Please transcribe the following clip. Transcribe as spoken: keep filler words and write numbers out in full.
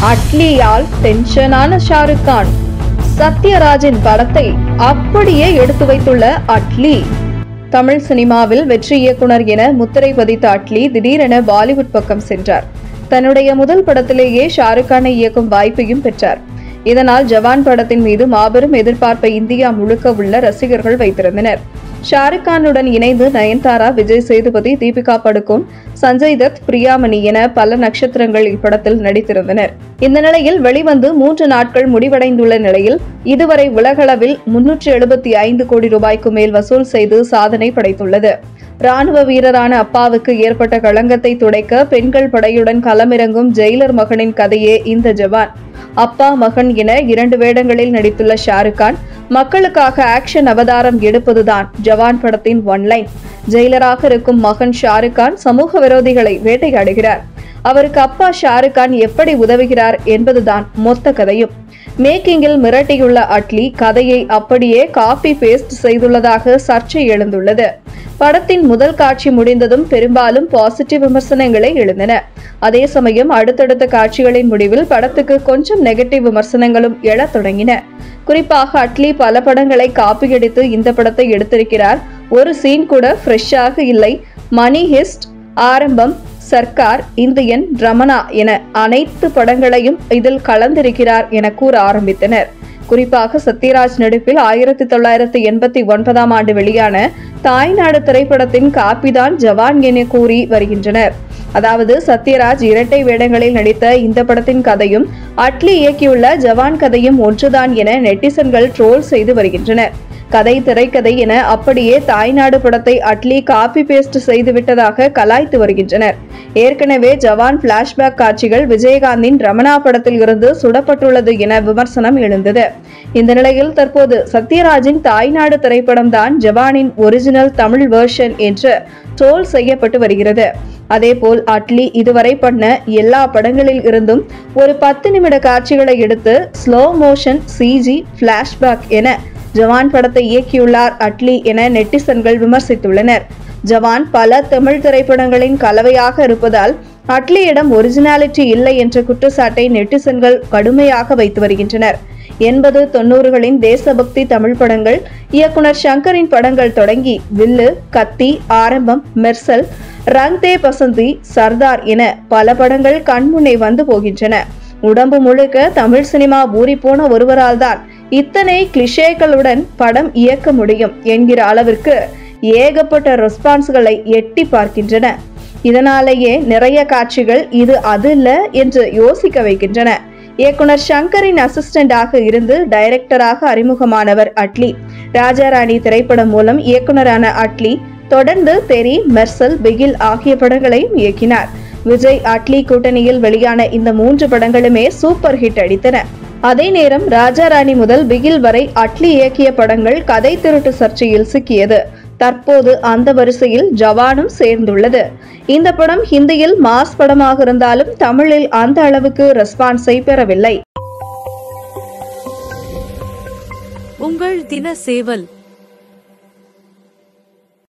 அட்லியால் டென்ஷனான ஷாருக் கான். சத்யராஜின் படத்தை அப்படியே எடுத்து வைத்துள்ள அட்லி. தமிழ் சினிமாவில் வெற்றி இயக்குனர் என முத்திரை பதித்த அட்லி திடீரென பாலிவுட் பக்கம் சென்றார். தன்னுடைய முதல் படத்திலேயே ஷாருக் கானை இயக்கும் வாய்ப்பையும் பெற்றார். இதனால் ஜவான் படத்தின் மீது மாபெரும் எதிர்பார்ப்பை இந்தியா முழுக்க உள்ள ரசிகர்கள் வைத்திருந்தனர். ஷாருக் கானுடன் இணைந்து நயன்தாரா, விஜய் சேதுபதி, தீபிகா படுகோன், சஞ்சய் தத், பிரியாமணி என பல நட்சத்திரங்கள் இப்படத்தில் நடித்திருந்தனர். இந்த நிலையில் வெளிவந்து மூன்று நாட்கள் முடிவடைந்துள்ள நிலையில் இதுவரை உலகளவில் முன்னூற்று எழுபத்தி ஐந்து கோடி ரூபாய்க்கு மேல் வசூல் செய்து சாதனை படைத்துள்ளது. ராணுவ வீரரான அப்பாவுக்கு ஏற்பட்ட களங்கத்தை துடைக்க பெண்கள் படையுடன் களமிறங்கும் ஜெயிலர் மகனின் கதையே இந்த ஜவான். அப்பா மகன் என இரண்டு வேடங்களில் நடித்துள்ள ஷாருக் கான் மக்களுக்காக ஆக்ஷன் அவதாரம் எடுப்பதுதான் ஜவான் படத்தின் ஒன்லைன். ஜெயிலராக இருக்கும் மகன் ஷாருக் கான் சமூக விரோதிகளை வேட்டையாடுகிறார். அவருக்கு அப்பா ஷாருக் கான் எப்படி உதவுகிறார் என்பதுதான் மொத்த கதையும். மேக்கிங்கில் மிரட்டியுள்ள அட்லி கதையை அப்படியே காப்பி பேஸ்ட் செய்துள்ளதாக சர்ச்சை எழுந்துள்ளது. படத்தின் முதல் காட்சி முடிந்ததும் பெரும்பாலும் பாசிட்டிவ் விமர்சனங்களே எழுந்தன. அதே சமயம் அடுத்தடுத்த காட்சிகளின் முடிவில் படத்துக்கு கொஞ்சம் நெகட்டிவ் விமர்சனங்களும் எழத் தொடங்கின. குறிப்பாக அட்லி பல படங்களை காப்பியடித்து இந்த படத்தை எடுத்திருக்கிறார். ஒரு சீன் கூட ஃப்ரெஷ்ஷாக இல்லை. மணி ஹிஸ்ட், ஆரம்பம், சர்க்கார், இந்தியன், ரமணா என அனைத்து படங்களையும் இதில் கலந்திருக்கிறார் என கூற ஆரம்பித்தனர். குறிப்பாக சத்யராஜ் நடிப்பில் ஆயிரத்தி தொள்ளாயிரத்தி எண்பத்தி ஒன்பதாம் ஆண்டு வெளியான தாய்நாடு திரைப்படத்தின் காப்பிதான் ஜவான் என கூறி வருகின்றனர். அதாவது சத்யராஜ் இரட்டை வேடங்களில் நடித்த இந்த படத்தின் கதையும் அட்லி இயக்கியுள்ள ஜவான் கதையும் ஒன்றுதான் என நெட்டிசன்கள் ட்ரோல் செய்து வருகின்றனர். கதை திரைக்கதை என அப்படியே தாய்நாடு படத்தை அட்லி காப்பி பேஸ்ட் செய்து விட்டதாக கலாய்த்து வருகின்றனர். ஏற்கனவே ஜவான் பிளாஷ்பேக் காட்சிகள் விஜயகாந்தின் ரமணா படத்தில் இருந்து சுடப்பட்டுள்ளது என விமர்சனம் எழுந்தது. இந்த நிலையில் தற்போது சத்யராஜின் தாய்நாடு திரைப்படம் தான் ஜவானின் ஒரிஜினல் தமிழ் வெர்ஷன் என்று ட்ரோல் செய்யப்பட்டு வருகிறது. அதேபோல் அட்லி இதுவரை பண்ண எல்லா படங்களில் இருந்தும் ஒரு பத்து நிமிட காட்சிகளை எடுத்து ஸ்லோ மோஷன், சிஜி, பிளாஷ்பேக் என ஜவான் படத்தை இயக்கியுள்ளார் அட்லி என நெட்டிசன்கள் விமர்சித்துள்ளனர். ஜவான் பல தமிழ் திரைப்படங்களின் கலவையாக இருப்பதால் அட்லியிடம் ஒரிஜினாலிட்டி இல்லை என்ற குற்றச்சாட்டை நெட்டிசன்கள் கடுமையாக வைத்து வருகின்றனர். எண்பது தொன்னூறுகளின் தேசபக்தி தமிழ் படங்கள், இயக்குனர் சங்கரின் படங்கள் தொடங்கி வில்லு, கத்தி, ஆரம்பம், மெர்சல், ரங் தே பசந்தி, சர்தார் என பல படங்கள் கண்முன்னே வந்து போகின்றன. உடம்பு முழுக்க தமிழ் சினிமா ஊறி போன ஒருவரால் தான் இத்தனை கிளிஷேக்களுடன் படம் இயக்க முடியும் என்கிற அளவிற்கு ஏகப்பட்ட ரெஸ்பான்ஸ்களை எட்டி பார்க்கின்றன. இதனாலேயே நிறைய காட்சிகள் இது அது இல்ல என்று யோசிக்க வைக்கின்றன. இயக்குனர் சங்கரின் அசிஸ்டண்டாக இருந்து டைரக்டராக அறிமுகமானவர் அட்லி. ராஜாராணி திரைப்படம் மூலம் இயக்குனரான அட்லி தொடர்ந்து தெரி, மெர்சல், பிகில் ஆகிய படங்களையும் இயக்கினார். விஜய் அட்லி கூட்டணியில் வெளியான இந்த மூன்று படங்களுமே சூப்பர் ஹிட் அடித்தன. அதே நேரம் ராஜாராணி முதல் பிகில் வரை அட்லி இயக்கிய படங்கள் கதை திருட்டு சர்ச்சையில் சிக்கியது. தற்போது அந்த வரிசையில் ஜவானும் சேர்ந்துள்ளது. இந்த படம் ஹிந்தியில் மாஸ் படமாக இருந்தாலும் தமிழில் அந்த அளவுக்கு ரெஸ்பான்ஸை பெறவில்லை. உங்கள் தின சேவல்